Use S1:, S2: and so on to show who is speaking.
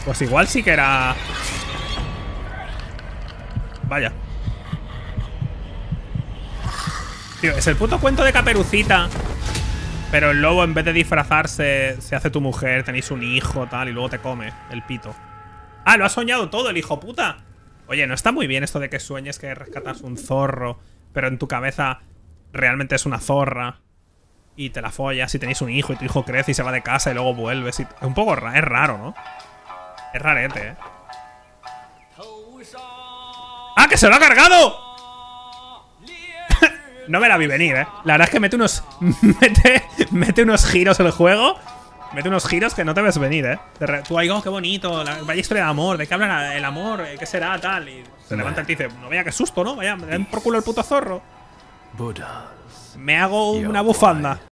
S1: Pues igual sí que era... Vaya. Tío, es el puto cuento de Caperucita. Pero el lobo, en vez de disfrazarse, se hace tu mujer, tenéis un hijo, tal, y luego te come el pito. Ah, lo ha soñado todo el hijo puta. Oye, no está muy bien esto de que sueñes que rescatas un zorro, pero en tu cabeza realmente es una zorra. Y te la follas y tenéis un hijo y tu hijo crece y se va de casa y luego vuelves. Es un poco raro, es raro, ¿no? Es rarete, ¿eh? ¡Ah, que se lo ha cargado! No me la vi venir, ¿eh? La verdad es que mete unos... mete unos giros el juego. Mete unos giros que no te ves venir, ¿eh? Tú ahí, oh, qué bonito, vaya historia de amor. ¿De qué habla el amor? ¿Qué será? Tal. Y se levanta y te dice, no vaya, qué susto, ¿no? Vaya, me den por culo el puto zorro. Me hago una bufanda.